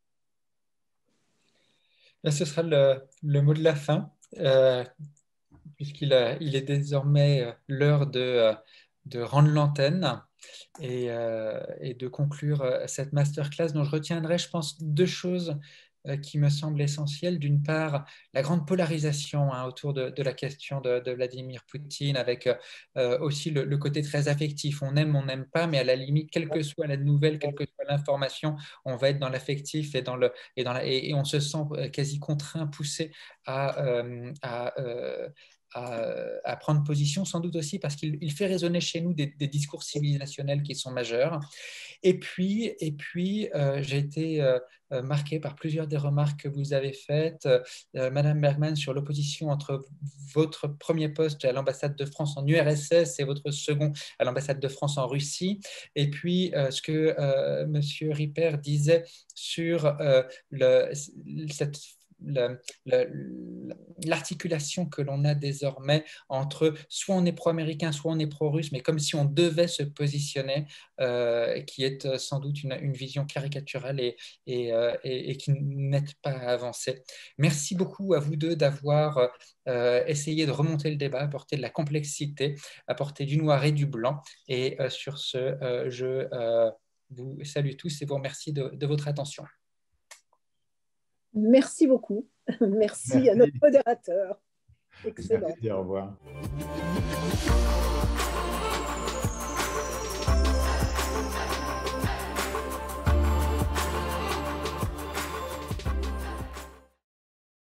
Là, ce sera le mot de la fin, puisqu'il est désormais l'heure de rendre l'antenne et de conclure cette masterclass dont je retiendrai, je pense, 2 choses qui me semblent essentielles. D'une part, la grande polarisation autour de la question de Vladimir Poutine, avec aussi le côté très affectif. On n'aime pas, mais à la limite, quelle que soit la nouvelle, quelle que soit l'information, on va être dans l'affectif et on se sent quasi contraint, poussé à prendre position, sans doute aussi parce qu'il fait résonner chez nous des discours civilisationnels qui sont majeurs. Et puis j'ai été marqué par plusieurs des remarques que vous avez faites, Madame Bergman, sur l'opposition entre votre premier poste à l'ambassade de France en URSS et votre second à l'ambassade de France en Russie. Et puis ce que Monsieur Ripper disait sur cette l'articulation que l'on a désormais entre soit on est pro-américain, soit on est pro-russe, mais comme si on devait se positionner, qui est sans doute une vision caricaturale et qui n'aide pas à avancer. Merci beaucoup à vous deux d'avoir essayé de remonter le débat, apporter de la complexité, apporter du noir et du blanc. Et sur ce, je vous salue tous et vous remercie de votre attention. Merci beaucoup. Merci à notre modérateur. Excellent. Merci, au revoir.